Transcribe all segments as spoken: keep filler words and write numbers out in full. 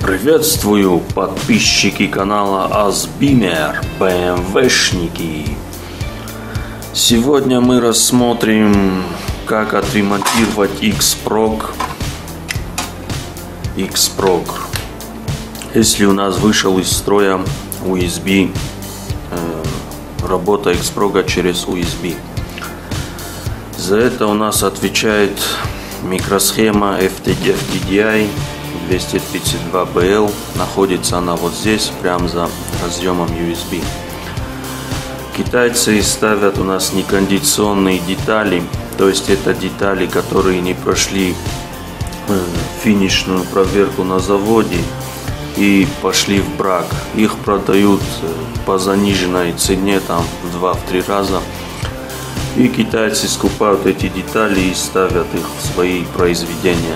Приветствую подписчики канала Азбимер, БМВшники. Сегодня мы рассмотрим, как отремонтировать X-Prog. X-Prog. Если у нас вышел из строя ю эс би, э, работа X-Prog через ю эс би. За это у нас отвечает микросхема эф ти ди ай двести тридцать два би эл. Находится она вот здесь, прямо за разъемом ю эс би. Китайцы ставят у нас некондиционные детали, то есть это детали, которые не прошли финишную проверку на заводе и пошли в брак. Их продают по заниженной цене, там в два-три раза. И китайцы скупают эти детали и ставят их в свои произведения.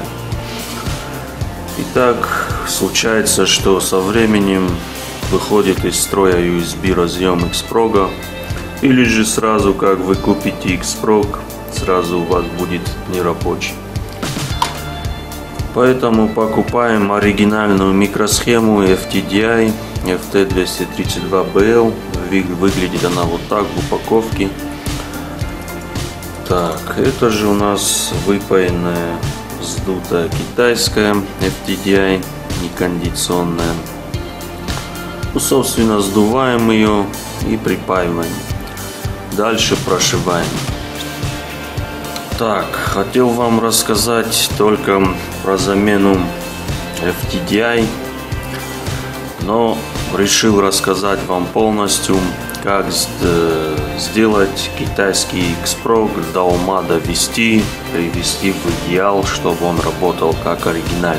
Итак, случается, что со временем выходит из строя ю эс би разъем X-Prog, или же сразу, как вы купите X-Prog, сразу у вас будет нерабочий. Поэтому покупаем оригинальную микросхему эф ти ди ай эф ти двести тридцать два би эл. Выглядит она вот так в упаковке. Так, это же у нас выпаянная, сдутая китайская эф ти ди ай, некондиционная. Ну, собственно, сдуваем ее и припаиваем. Дальше прошиваем. Так, хотел вам рассказать только про замену эф ти ди ай, но решил рассказать вам полностью, как сделать китайский X-Prog до ума довести, привести в идеал, чтобы он работал как оригинальный.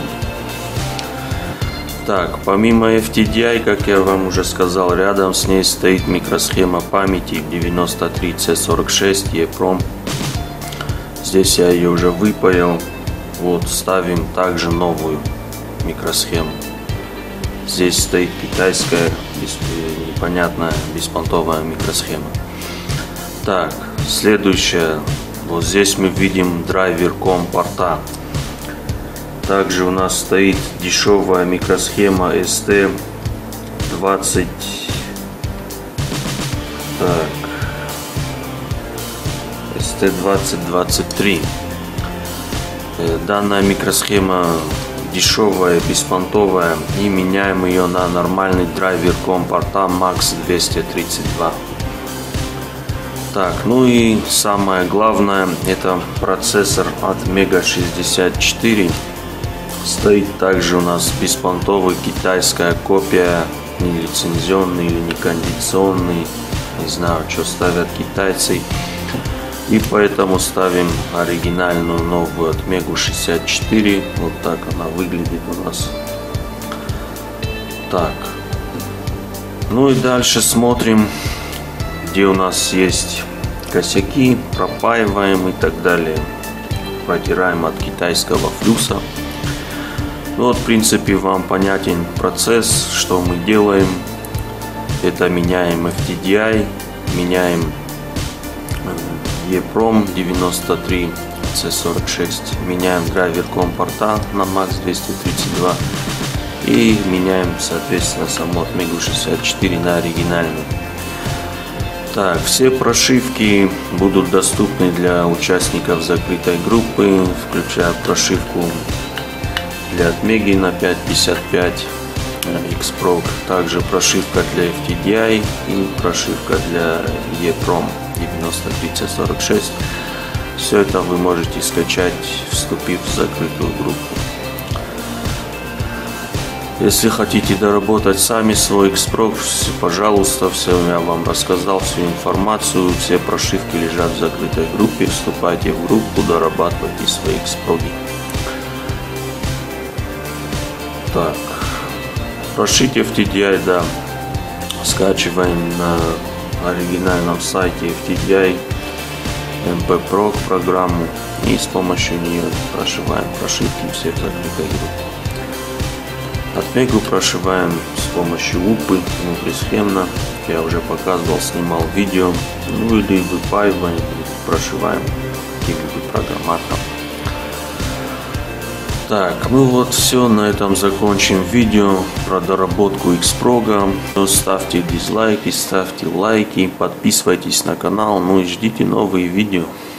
Так, помимо эф ти ди ай, как я вам уже сказал, рядом с ней стоит микросхема памяти девяносто три си сорок шесть EEPROM. Здесь я ее уже выпаял. Вот, ставим также новую микросхему. Здесь стоит китайская, непонятная, беспонтовая микросхема. Так, следующее. Вот здесь мы видим драйвер ком порта. Также у нас стоит дешевая микросхема эс ти двадцать. Так. эс ти двадцать двадцать три. Данная микросхема дешевая, беспонтовая, и меняем ее на нормальный драйвер ком порта макс двести тридцать два. Так, ну и самое главное, это процессор от мега шестьдесят четыре. Стоит также у нас беспонтовый, китайская копия, не лицензионный или не кондиционный, не знаю, что ставят китайцы. И поэтому ставим оригинальную новую от мега шестьдесят четыре. Вот так она выглядит у нас. Так. Ну и дальше смотрим, где у нас есть косяки, пропаиваем и так далее. Протираем от китайского флюса. Ну вот, в принципе, вам понятен процесс, что мы делаем. Это меняем эф ти ди ай, меняем EEPROM девяносто три си сорок шесть, меняем драйвер ком порта на макс двести тридцать два и меняем, соответственно, саму от мега шестьдесят четыре на оригинальную. Так, все прошивки будут доступны для участников закрытой группы, включая прошивку для Atmega на пять пятьдесят пять X-Prog, также прошивка для эф ти ди ай и прошивка для EEPROM девяносто три си сорок шесть. Все это вы можете скачать, вступив в закрытую группу. Если хотите доработать сами свой X-Prog, пожалуйста, все я вам рассказал, всю информацию, все прошивки лежат в закрытой группе. Вступайте в группу, дорабатывайте свои X-Prog. Так, прошить эф ти ди ай, да, скачиваем на оригинальном сайте эф ти ди ай эм пи Prog программу и с помощью нее прошиваем прошивки все в закрытой группе. Atmega прошиваем с помощью упы внутрисхемно. Я уже показывал, снимал видео. Ну или выпаиваем, или прошиваем каким-либо программатом. Так, ну вот все, на этом закончим видео про доработку Xprog. Ставьте дизлайки, ставьте лайки, подписывайтесь на канал, ну и ждите новые видео.